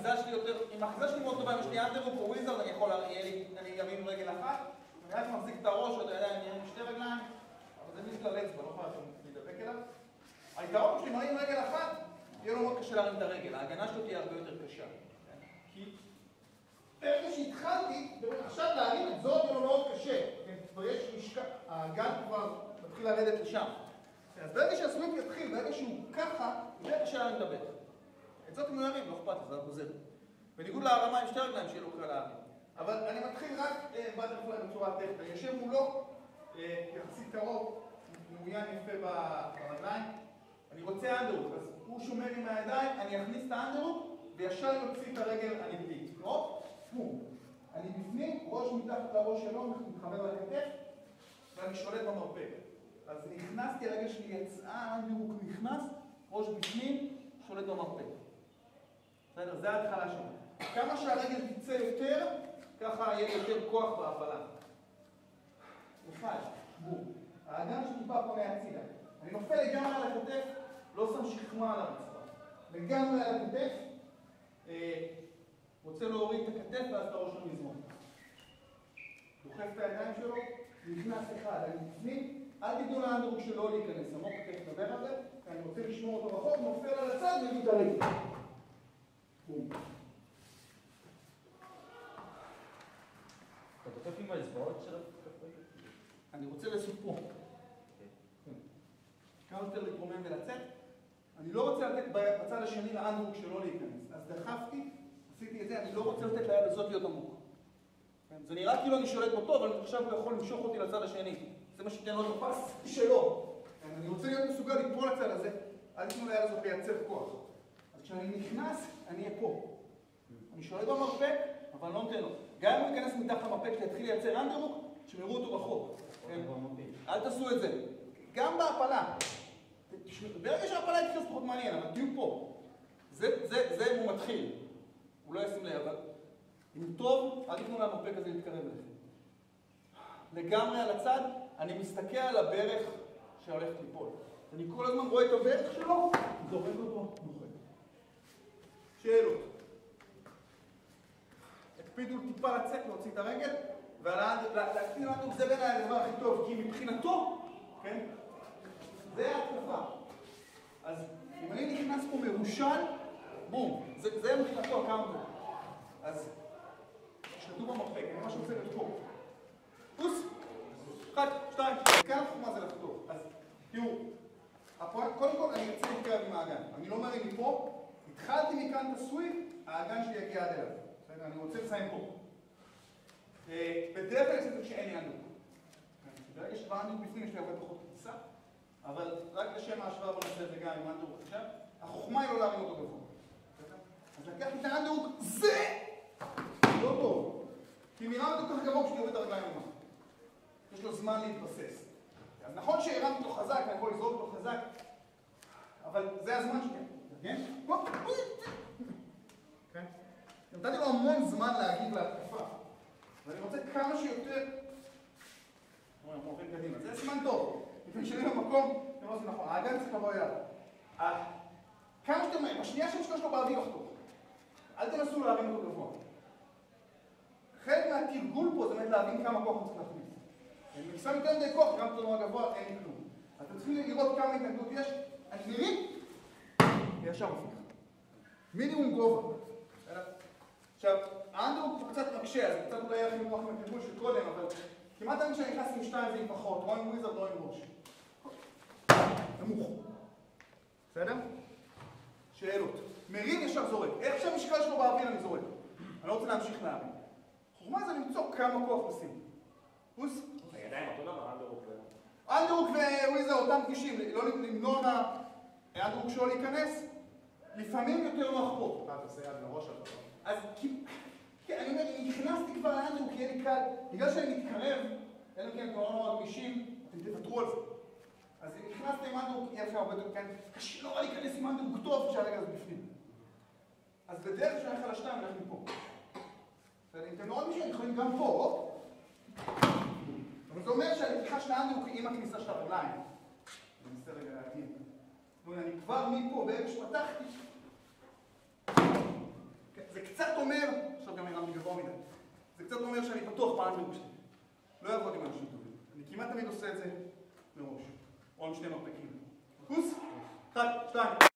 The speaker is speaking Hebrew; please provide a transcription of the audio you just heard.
האחיזה שלי יותר, אם האחיזה שלי מאוד טובה, אם יש לי אנדרוק או וויזרד, אני אביא עם רגל אחת, אני רק מחזיק את הראש, עוד הידיים נראים עם שתי רגליים, אבל זה מין כלל אצבע, לא יכולה להידבק אליו. היתרון שלי מראים רגל אחת, יהיה לו מאוד קשה להרים את הרגל, ההגנה שלו תהיה הרבה יותר קשה. כי ברגע שהתחלתי, עכשיו להרים את זאת יהיה לו מאוד קשה, כבר יש משקע, האגן כבר מתחיל לרדת לשם. אז ברגע שהסוויפ יתחיל, ברגע שהוא ככה, יהיה קשה להרים את הבטח. את זאת אם הוא ירים, לא אכפת, זה עוזר. בניגוד להרמה עם שתי רגליים שיהיה לו קל להרים. אבל אני מתחיל רק בטרפליי בצורה טכנית. אני יושב מולו, יחסית קרוב, מעוין יפה ברגליים. אני רוצה אנדרוק, אז הוא שומר עם הידיים, אני אכניס את האנדרוק וישר יוציא את הרגל הנגדית. לא? אני בפנים, ראש מתחת לראש שלו, מתחבר לכתף, ואני שולט במרפק. אז נכנסתי, הרגל שלי יצאה, האנדרוק נכנס, ראש בפנים, שולט במרפק. בסדר, זה ההתחלה שלנו. כמה שהרגל תצא יותר, ככה יהיה יותר כוח בהפעלה. אחד, בום. האגן שטיפה פה מהצידה. אני נופל לגמרי על הכתף, לא שם שכמה על הרצפה. לגמרי על הכתף, רוצה להוריד את הכתף ואז את הראש למזרון. דוחף את הידיים שלו, נכנס אחד, אני בפנים, אל תיתנו לאנדרוק שלו להיכנס. עמוק כתף נדבר על זה, אני רוצה לשמור אותו רחוק, נופל על הצד ומביא את הרגל. בום. אתה דוחף עם האצבעות של הכתף? אני רוצה לעשות פה. כמה יותר להתרומם ולצאת. אני לא רוצה לתת בצד השני לאנדרוק שלו להיכנס. אז דחפתי, עשיתי את זה, אני לא רוצה לתת ליד הזאת להיות עמוק. זה נראה כאילו אני שולט בו טוב, אבל עכשיו הוא יכול למשוך אותי לצד השני. זה מה שתן לו את הפס שלו. אני רוצה להיות מסוגל ליפול לצד הזה, אל תתנו ליד הזאת לייצר כוח. אז כשאני נכנס, אני אהיה פה. אני שולט במרפק, אבל לא נותן לו. גם אם הוא ייכנס מתחת למרפק שיתחיל לייצר אנדרוק, שמרו אותו רחוק. אל תעשו את זה. גם בהפלה. ברגע שההפלה יתחיל פחות מעניין, אבל תהיו פה. זה אם הוא מתחיל. הוא לא ישים לב, אבל אם טוב, אל תתנו למרפק הזה להתקרב אליכם. לגמרי על הצד, אני מסתכל על הברך שהולכת ליפול. אני כל הזמן רואה את הברך שלו, זורק אותו, נוחת. שאלות. הקפידו טיפה לצאת, להוציא את הרגל, ולהקפיד לנו, זה בין הדבר הכי טוב, כי מבחינתו, כן? זה ההתקפה. אז אם אני נכנס פה מרושל, בום, זה מבחינתו הקאונטר. אז תשלטו במרפק, אני ממש רוצה להיות פה. פוס! 1, 2, כאן החוכמה זה לחתוך. אז תראו, קודם כל אני ארצה להתקרב עם האגן. אני לא מרים מפה, התחלתי מכאן את הסוויפ, האגן שלי יגיע עד אליו. בסדר, אני רוצה לסיים פה. בדרך כלל זה כשאין לי אנדרוק. ברגע שכבר אנדרוק בפנים יש לי הרבה פחות כניסה, אבל רק לשם ההשוואה בנושא הזה גם עם אנדרוק עכשיו, החוכמה היא לא להרים אותו גבוה. אז לקחתי את האנדרוק, זה לא טוב. כי מרם אותו כך גבוה כשאני עובד את הרגליים למעלה. יש לו זמן להתבסס. אז נכון שהרמתי אותו חזק, אני יכול לזרוק אותו חזק, אבל זה הזמן שלי. כן? כן? נתתי לו המון זמן להגיב להתקפה. ואני רוצה כמה שיותר... אנחנו עוברים קדימה. זה זמן טוב. אם נשארים במקום, אתם לא עושים נכון. האגן צריך לבוא יד. כמה שאתם אומרים, השנייה שמשקע שלו באוויר לחתוך. אל תנסו להרים אותו גבוה. חלק מהתרגול פה זה באמת להבין כמה כוח הוא צריך להכניס. אם אני שם יותר מדי כוח, גם אותו נורא גבוה, אין כלום. אתם צריכים לראות כמה התנגדות יש. אני מרים, וישר מופיע. מינימום גובה. עכשיו, האנדרוק הוא קצת מקשה, אז קצת אולי יהיה לכם מוח עם התרגול של קודם, אבל כמעט תמיד כשאני נכנס עם 2 זה עם פחות, או עם וויזרד או עם ראש. נמוך. בסדר? שאלות. מרים ישר זורק. איך שהמשקל שלו באוויר אני זורק. אני לא רוצה להמשיך להרים. חוכמה זה למצוא כמה כוח עושים. פוס? זה ידיים אותו דבר, אנדרוק אנדרוק וויזרד אותם פגישים, לא למנוע מהאנדרוק שלו להיכנס. לפעמים יותר נוח פה. תעשה יד לראש על דבר. אז אני אומר, אם נכנסתי כבר לאנדרוק, יהיה לי קל. בגלל שאני מתקרב, אלא כן, כבר לא גמישים, אתם תוותרו על זה. אז אם נכנסתי עם אנדרוק, יהיה לכם הרבה יותר כאן. קשה לא להיכנס עם אנדרוק טוב שהרגע הזה בפנים. אז בדרך שאני הולך על השתיים, אני הולך מפה. אם אתם נורא משהו, יכולים גם פה. אבל זה אומר שהלקיחה של האנדרוק היא עם הכניסה של הרגליים. אני מנסה רגע להגיד. אני כבר מפה, ברגע שפתחתי, זה זה קצת אומר שאני פתוח באנדרבוק שלי. לא יעבוד עם אנשים טובים. אני כמעט תמיד עושה את זה מראש. או עם שני מרפקים. פוס? 1, 2.